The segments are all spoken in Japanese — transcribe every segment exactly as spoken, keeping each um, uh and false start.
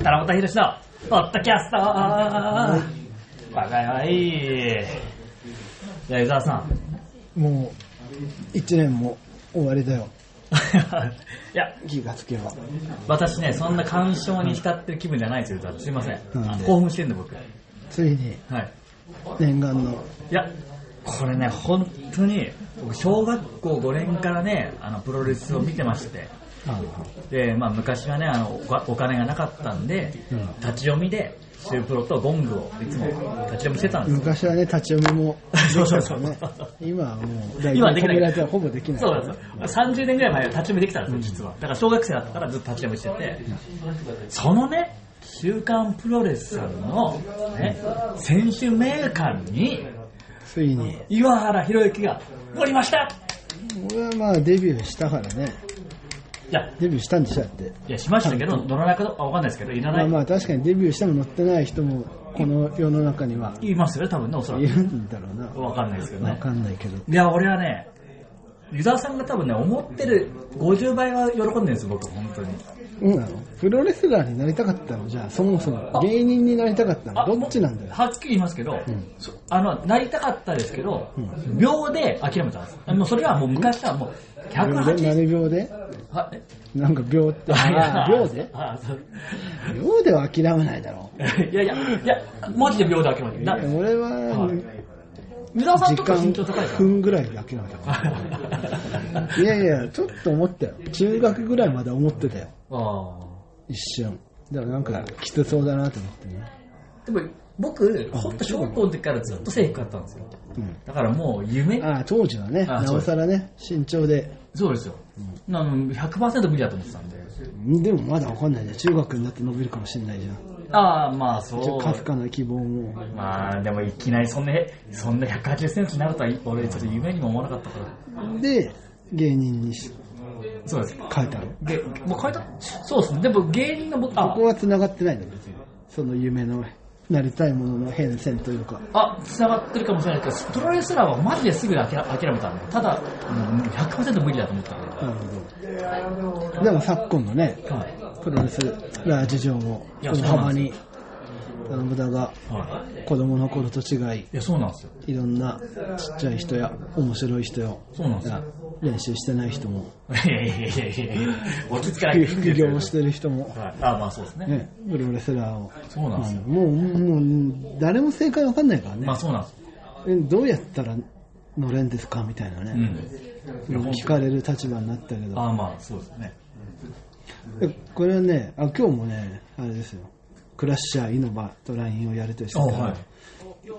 田中宏のポッドキャストわがやはいい。じゃあ伊沢さん、もういちねんも終わりだよ。 いや気がつけば。 私ね、そんな感傷に浸ってる気分じゃないですよ。すいません。興奮してんの僕。 ついに、 はい、 念願の。 いやこれね本当に僕小学校ごねんからねあのプロレスを見てまして。でまあ、昔はねあのお金がなかったんで、うん、立ち読みでシュープロとゴングをいつも立ち読みしてたんですよ。 昔はね立ち読みもそうそうそう、ね、 今はもう今はできない。 ほぼできない。 そうなんですよ。さんじゅうねんぐらい前は立ち読みできたんですよ実は。だから小学生だったからずっと立ち読みしてて、うん、そのね週刊プロレスさんの、ね、選手名鑑についに岩原宏之が乗りました。 俺はまあデビューしたからね。いやデビューしたんでしょって。 いやしましたけど乗らないかわかんないですけどいらない。 まあまあ確かにデビューしても乗ってない人もこの世の中にはいますよね多分ねおそらく。 いるんだろうな。 わかんないですけどね。 わかんないけど。 いや俺はね湯沢さんが多分ね思ってるごじゅうばいは喜んでるんです僕本当に。 そうなの？プロレスラーになりたかったの？じゃあそもそも芸人になりたかったの？どっちなんだよ。 はっきり言いますけど、うん、あのなりたかったですけど、うん、秒で諦めたんです。もうそれはもう昔はもうひゃくはちじゅう。 何秒で？なんか秒って。あ秒で？あ秒では諦めないだろう。 いやいやいやマジで秒で諦めない。 俺は、はい、 湯沢さんとか身長高いから分ぐらいで諦めた。いやいやちょっと思ったよ。中学ぐらいまで思ってたよ。あ一瞬。だからなんかきつそうだなと思ってね。 でも僕ほんと小学校の時からずっと背低かったんですよ、うん、だからもう夢。 ああ当時はねなおさらね身長で。 そうですよ、うん、あの ひゃくパーセント 無理だと思ってたんで。 でもまだわかんないね。中学になって伸びるかもしれないじゃん。 ああまあそうかすかな希望も。 まあでもいきなりそんなそんなひゃくはちじゅっセンチになるとは俺ちょっと夢にも思わなかったからで芸人にしそうです変えたの。 でもう変えたそうですね。でも芸人の僕ここは繋がってないの別にその夢のなりたいものの変遷というか。 あ繋がってるかもしれないけどプロレスラーはマジですぐ諦めたんでただ、うん、ひゃくパーセント 無理だと思ったんで。なるほど。でも昨今のね、はい、プロレスラー事情も大幅に田中が子供の頃と違い、 いやそうなんですよ。 いろんなちっちゃい人や面白い人やそうなんですよ。 練習してない人もいやいやいやいやいや落ち着かない副業をしてる人も、 はい、あまあそうですね。 ねプロレスラーをそうなんですよ、 まあ、もうもう誰も正解わかんないからね。 まあそうなんですよ。どうやったら乗れんですかみたいなね、うん、聞かれる立場になったけど。 あまあそうですね。 これはねあ今日もねあれですよクラッシャーイノバと ライン をやりとりしてたら、はい、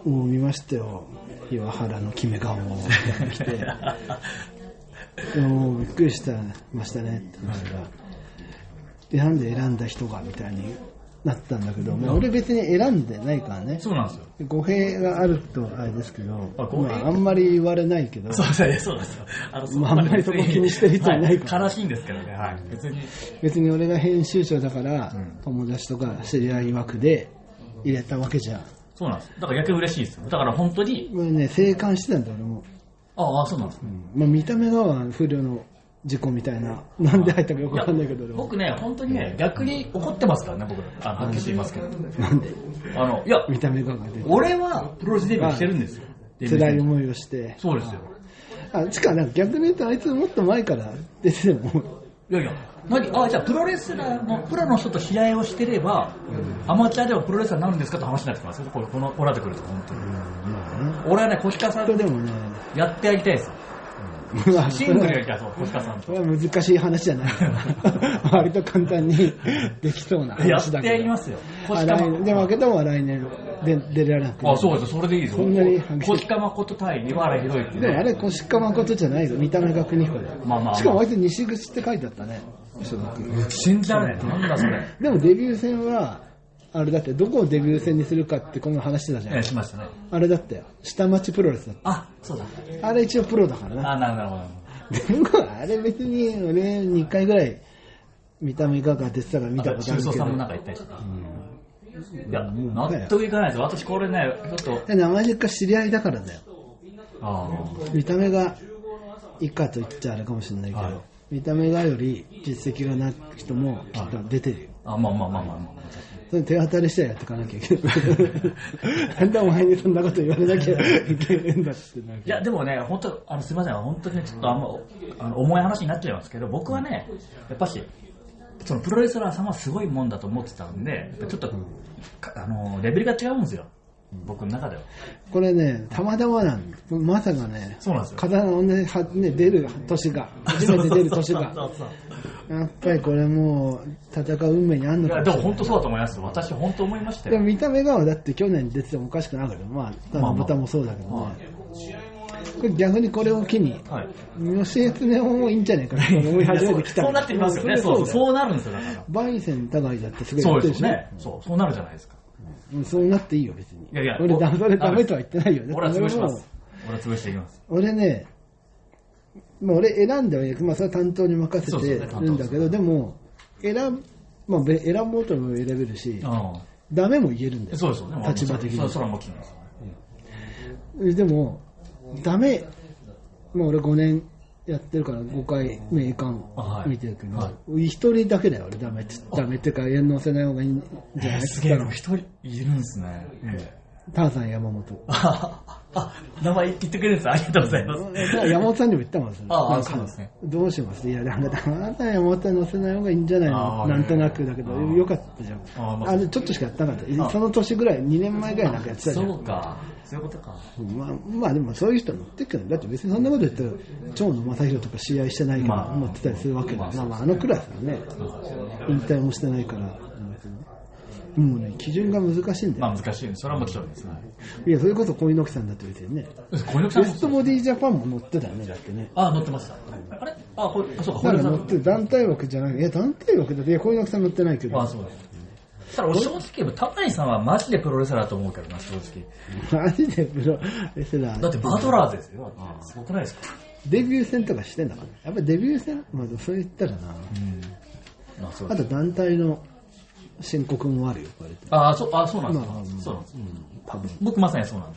もう見ましたよ岩原の決め顔を来てもうびっくりしたましたねって話が、はい、なんで選んだ人がみたいになったんだけど、まあ、俺別に選んでないからね。 そうなんですよ。 語弊があるとあれですけど、あ、まあ、あんまり言われないけど。 そうですね、そうですよ。あの、 まあ、あんまりそこ気にしてる人いないから、 はい。悲しいんですけどね、はい。別に。 別に俺が編集長だから、うん、友達とか知り合い枠で入れたわけじゃん。 そうなんです。だから逆に嬉しいですよ。だから本当に。 これね、静観してたんだ俺も。 ああ、そうなんです、ね。 うん、まあ、見た目が不良の事故みたいな、なんで入ったかよくわかんないけど、 僕ね、本当にね、逆に怒ってますからね、僕、あのはっきり言いますけど。 なんであの、いや、 見た目がが出て俺はプロレスデビューしてるんですよ。 辛い思いをして。 そうですよ。 あ、しかも逆に言うと、あいつもっと前から出てても。 いやいや、何あ、じゃあプロレスラーの、プロの人と試合をしてれば、うん、アマチュアではプロレスラーになるんですかって話になってきますよ。この、この、てくると、本当に。うんまあね、俺はね、小鹿さんとでもね、やってやりたいです。シングルやりたいそう、小鹿さんと。 これは難しい話じゃない。割と簡単にできそうな話だけど。 やってやりますよ。 でも負けたのは来年で出られなくて。 あ、そうです。それでいいですよ。 そんなに小鹿誠対岩原宏之。 でもあれ小鹿誠じゃないぞ。見た目が国彦で。まあまあ。しかもあいつ西口って書いてあったね。 信じられない。なんだそれ。 でもデビュー戦は、あれだってどこをデビュー戦にするかってこの話してたじゃん。 ええ、しましたね。 あれだってよ。下町プロレスだった。 あ、そうだ。 あれ一応プロだからな。 あ、なるほど。でもあれ別に俺にかいぐらい見た目がが出てたから見たことあるけど。 中曽さんもなんか言ったりして。いや、納得いかないです。私これね、ちょっと。 名前でか知り合いだからだよ。 あ見た目がいいかと言っちゃあれかもしれないけど、 見た目がより実績がない人もきっと出てるよ。 あ、まあまあまあまあまあ。 それ手当たりしてやっていかなきゃいけない。なんでお前にそんなこと言われなきゃいけないんだってな。いや、でもね、本当、あの、すみません、本当にちょっとあんま、あの重い話になっちゃいますけど、僕はね、やっぱし、そのプロレスラーさんはすごいもんだと思ってたんで、ちょっと、うん、あの、レベルが違うんですよ。僕の中では。 これね、たまたまなんです。まさかね、 そうなんですよ。 刀のね、ね、出る年が、初めて出る年が。やっぱりこれもう、戦う運命にあんのかもしれない。 いや、でも本当そうだと思います。私本当思いましたよ。 でも見た目がだって去年出ててもおかしくないけど、まあ、豚もそうだけどね。まあまあ、これ逆にこれを機に、はい、吉江恒夫もいいんじゃないかなと思い始めてきた。 そうなってきますよね。そうそう、そうなるんですよ、だから。 バイセン互いだってすごいそうですね。そう、そうなるじゃないですか。 そうなっていいよ、別に。 いやいや、 俺、それダメとは言ってないよね。 俺は潰します。俺は潰していきます。 俺ね、まあ、俺選んではいいけど、まあ、それは担当に任せてるんだけど、でも、選、まあ、選ぼうとも選べるし、ダメも言えるんだよ。 そうですよね。 立場的に。 そう、それはもちろんです。 うん、でも、ダメ、まあ、俺ごねんやってるからごかいめ栄冠見てるけど、はいはい、一人だけだよ、俺ダメって。ダメっていうか、縁乗せない方がいいんじゃないですか。 すげえ、一人いるんですね。 ターザン山本。 あ、名前言ってくれるんです。ありがとうございます。 山本さんにも言ったもんですね。 ああ、そうですね。 どうしますいや、なんか、ターザン山本に乗せない方がいいんじゃないのなんとなくだけど、よかったじゃん。あ、まあ、ちょっとしかやってなかった。その年ぐらい、にねんまえぐらいなんかやってたじゃん。 そうか。そういうことか。 まあ、まあでもそういう人乗ってるけど、だって別にそんなこと言ったら、長野正宏とか試合してないけど、乗ってたりするわけだ。まあまあ、あのクラスはね、引退もしてないから。もうね、基準が難しいんだよ。 まあ難しい。それはもちろんですね。 いや、それこそ小猪木さんだって別にね。 小猪木さんベストボディジャパンも乗ってたよね、だってね。 ああ、乗ってました。あれあ、これ、あ、そうか、 だから乗って団体枠じゃない。いや、団体枠だって、いや、小猪木さん乗ってないけど。 ああ、そうだ。ただ、俺正直言えば、高谷さんはマジでプロレスラーだと思うけどな、正直。マジでプロレスラー。 だってバトラーズですよ。すごくないですか？ デビュー戦とかしてんだから。やっぱりデビュー戦まあ、そう言ったらな。うん。あ、そうあと団体の申告もあるよ、これ。 ああ、そう、あそうなんですか。まあ、そうなんです。うん。多分。僕まさにそうなんです。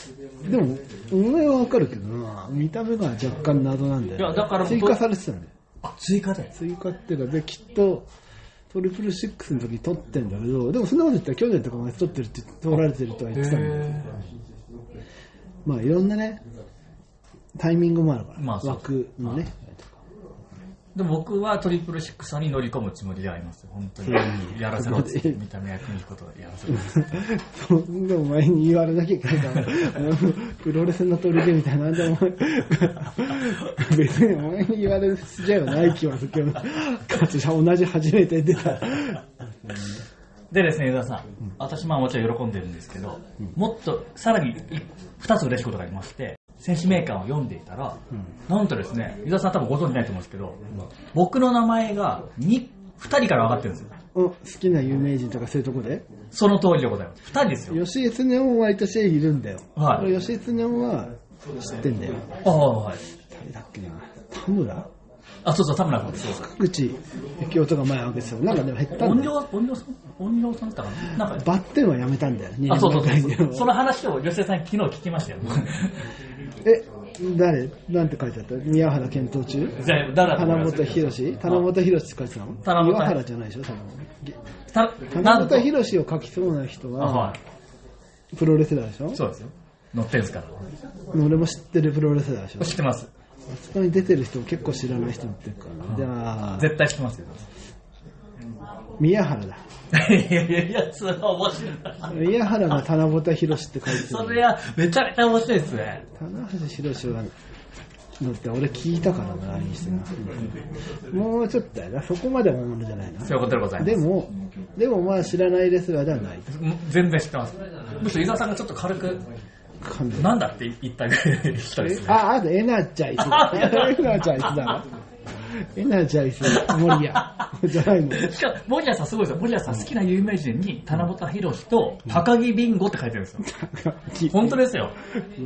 でも、俺はわかるけどな、見た目が若干謎なんだよ。いや、だから追加されてたんだよ。 あ、追加で追加っていうか、で、きっと、トリプルシックスの時撮ってんだけど、でもそんなこと言ったら去年とかまで撮ってるって、撮られてるとは言ってたんだけど、まあいろんなね、タイミングもあるから、まあ、枠のね。 でも僕はトリプルシックスに乗り込むつもりでありますよ。本当に。やらせろって、見た目役にいいことをやらせろって。 でも前に言われなきゃいけないから、プロレスの取り手みたいな、でも別に前に言われる筋合いはない気はするけど、かつ同じ初めて出た。 でですね、江田さん、私まあもちろん喜んでるんですけど、もっとさらにふたつ嬉しいことがありまして、選手名鑑を読んでいたら、うん、なんとですね、伊沢さん多分ご存じないと思うんですけど、うん、僕の名前が 2, 2人から分かってるんですよ。 好きな有名人とかそういうとこでその通りでございます。ふたりですよ。 吉江恒夫も割とシェイいるんだよ。はい。吉江恒夫は知ってんだよ。 ああ、はい。 誰だっけな、田村あ、そうそう、田村君です。 坂口幸男とか前わけですよ。なんかでも減ったんだよ。 音量、音量さん音量さんだったかななんか。 バッテンはやめたんだよ。 あ、そうそうそう。その話を吉江さん昨日聞きましたよ。 え、誰なんて書いてあった宮原検討中花本博士棚本博士って書いてたの棚本宮原じゃないでしょ棚本博士を書きそうな人は、プロレスラーでしょそうですよ。乗ってんすから。 俺も知ってるプロレスラーでしょ知ってます。 あそこに出てる人も結構知らない人乗ってるから。じゃあ。 絶対知ってますよ。 宮原だ。 いやいやいや、それは面白い。 宮原が棚本博士って書いてる。 それはめちゃめちゃ面白いですね。 棚橋博は、だって俺聞いたからな、ラインしてな。もうちょっとやな、そこまではものじゃないな。 そういうことでございます。 でも、でもまあ知らないレスラーではない。 全然知ってます。むしろ伊沢さんがちょっと軽く、なんだって言ったぐらい人ですね。 あ、あとエナチャイス。エナチャイスだろ。エナジャイス森谷じゃないの。 しかも森谷さんすごいですよ。森谷さん好きな有名人に棚本博士と高木ビンゴって書いてるんですよ。本当ですよ。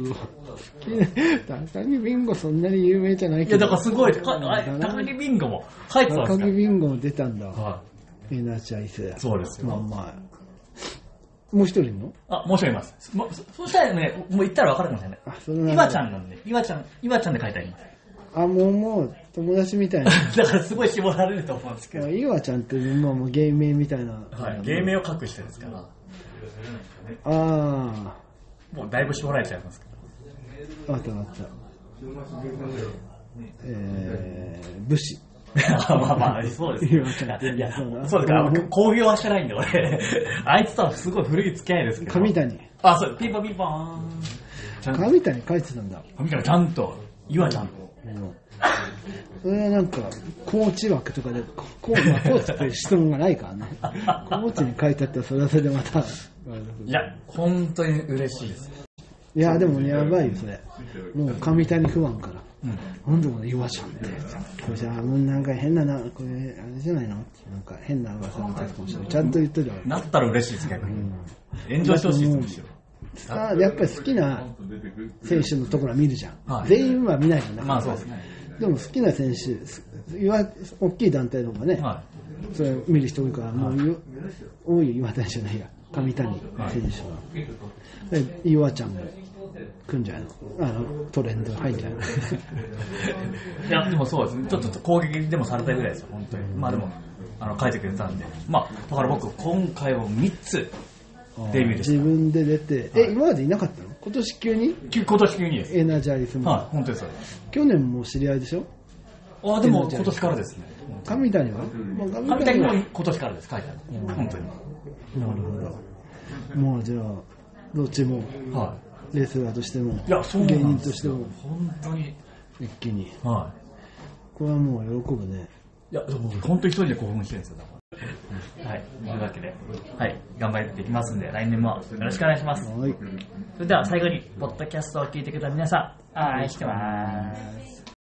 高木ビンゴそんなに有名じゃないけど。 いやだからすごい。高木ビンゴも書いてたんですよ。 高木ビンゴも出たんだ。はい、エナジャイス。 そうですよ。 まあまあ。もう一人の？ あ、もう一人います。もうそしたらね、もう言ったら分かるかもしれない。あ、その岩ちゃんなんで、岩ちゃん、岩ちゃんで書いてあります。 あ、もうもう。 友達みたいな。 だからすごい絞られると思うんですけど。 いわちゃんってまあもう芸名みたいな。 はい、芸名を隠してるんですから。 ああ。 もうだいぶ絞られちゃいますけど。あったあった。えー、武士。 まあまあ、そうです。いや、そうですか、公表はしてないんで、俺。あいつとはすごい古い付き合いですけど。 上谷。 あ、そう、ピンポンピンポン。 上谷書いてたんだ。 上谷ちゃんと、岩ちゃんと。 それはなんか、コーチ枠とかで、コーチ、コーチって質問がないからね。コーチに書いてあったら、それはそれでまた。いや、本当に嬉しいです。 いや、でもね、やばいよ、それ。もう上谷不安から。うん、なんでこの岩ちゃんって。これじゃあ、もうなんか変なな、これ、あれじゃないのなんか変な噂が立つかもしれない。ちゃんと言ってるよ。 なったら嬉しいです、逆に。うん、炎上してほしいですよ。 あやっぱり好きな選手のところは見るじゃん。はい、全員は見ないよね。 まあそうですね。 でも好きな選手、岩大きい団体の方がね、はい、それ見る人多いから、もう、はい、多い岩谷じゃないや、上谷選手は。はい、岩ちゃんが来んじゃないのあのトレンド入んじゃないのいや、でもそうですね。ちょっと攻撃でもされたぐらいですよ、本当に。まあでも、あの書いてくれたんで。まあ、だから僕、今回はみっつデビューでした。 自分で出て、え、はい、今までいなかったの今年急に今年急にです。 エナジャイズも。 はい、本当です。 去年も知り合いでしょあ、でも今年からですね。 上谷は上谷も今年からです、書いてある。本当に。 なるほど。もうじゃあ、どっちも、はい、レスラーとしても、 いや、そうなんですよ、 芸人としても、 本当に。 一気に。 はい。 これはもう喜ぶね。 いや、僕、本当に一人で興奮してるんですよ、だから。はい、というわけで、はい、頑張っていきますんで、来年もよろしくお願いします。はい、それでは最後に、ポッドキャストを聞いてくれた皆さん、愛してます。